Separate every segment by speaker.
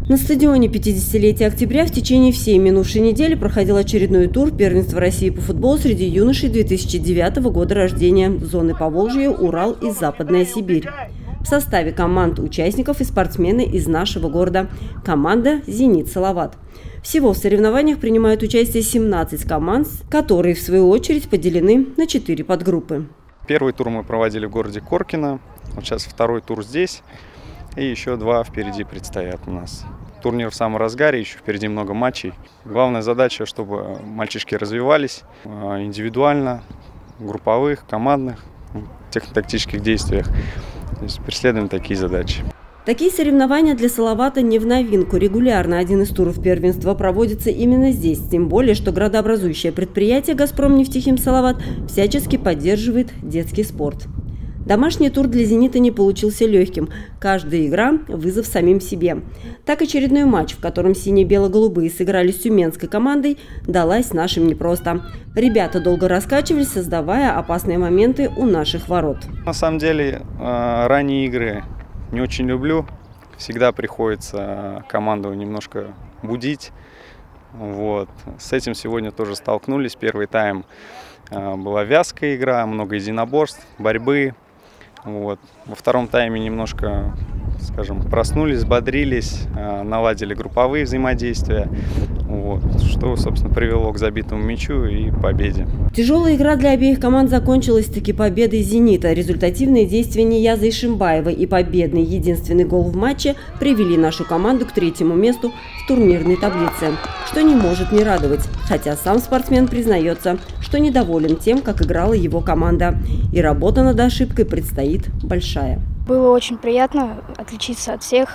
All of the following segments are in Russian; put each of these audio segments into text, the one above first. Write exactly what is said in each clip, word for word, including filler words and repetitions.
Speaker 1: На стадионе пятидесятилетия Октября в течение всей минувшей недели проходил очередной тур первенства России по футболу среди юношей две тысячи девятого года рождения зоны Поволжья, Урал и Западная Сибирь. В составе команд участников и спортсмены из нашего города. Команда «Зенит Салават». Всего в соревнованиях принимают участие семнадцать команд, которые в свою очередь поделены на четыре подгруппы.
Speaker 2: Первый тур мы проводили в городе Коркино, вот сейчас второй тур здесь. И еще два впереди предстоят у нас. Турнир в самом разгаре, еще впереди много матчей. Главная задача, чтобы мальчишки развивались индивидуально, групповых, командных, техно-тактических действиях. То есть преследуем такие задачи.
Speaker 1: Такие соревнования для Салавата не в новинку. Регулярно один из туров первенства проводится именно здесь. Тем более, что градообразующее предприятие «Газпромнефтехим Салават» всячески поддерживает детский спорт. Домашний тур для «Зенита» не получился легким. Каждая игра – вызов самим себе. Так очередной матч, в котором сине-бело-голубые сыграли с тюменской командой, далась нашим непросто. Ребята долго раскачивались, создавая опасные моменты у наших ворот.
Speaker 2: На самом деле, ранние игры не очень люблю. Всегда приходится команду немножко будить. Вот. С этим сегодня тоже столкнулись. Первый тайм была вязкая игра, много единоборств, борьбы. Вот. Во втором тайме немножко, скажем, проснулись, взбодрились, наладили групповые взаимодействия, вот, что, собственно, привело к забитому мячу и победе.
Speaker 1: Тяжелая игра для обеих команд закончилась таки победой «Зенита». Результативные действия Нияза Ишимбаевой и победный единственный гол в матче привели нашу команду к третьему месту в турнирной таблице, что не может не радовать, хотя сам спортсмен признается, что недоволен тем, как играла его команда. И работа над ошибкой предстоит большая.
Speaker 3: Было очень приятно отличиться от всех.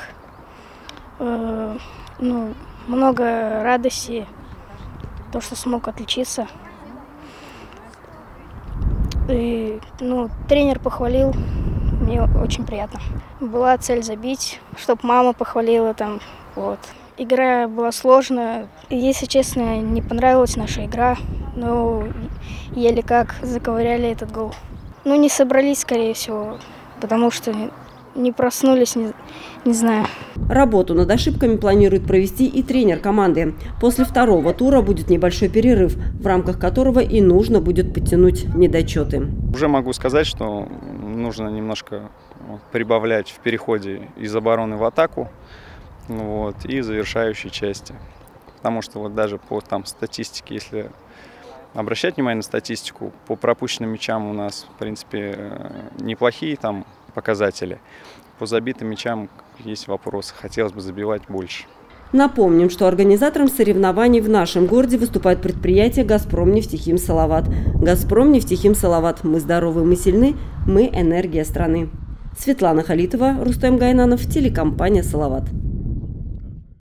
Speaker 3: Э, ну, много радости, то, что смог отличиться. И, ну, тренер похвалил, мне очень приятно. Была цель забить, чтобы мама похвалила там, вот. Игра была сложная. Если честно, не понравилась наша игра, но еле как заковыряли этот гол. Ну, не собрались, скорее всего, потому что не проснулись, не, не знаю.
Speaker 1: Работу над ошибками планирует провести и тренер команды. После второго тура будет небольшой перерыв, в рамках которого и нужно будет подтянуть недочеты.
Speaker 2: Уже могу сказать, что нужно немножко прибавлять в переходе из обороны в атаку, вот, и завершающей части. Потому что вот даже по там, статистике, если обращать внимание на статистику, по пропущенным мячам у нас, в принципе, неплохие там показатели. По забитым мячам есть вопросы, хотелось бы забивать больше.
Speaker 1: Напомним, что организатором соревнований в нашем городе выступает предприятие «Газпромнефтехим Салават». «Газпромнефтехим Салават». Мы здоровы, мы сильны, мы энергия страны. Светлана Халитова, Рустем Гайнанов, телекомпания «Салават».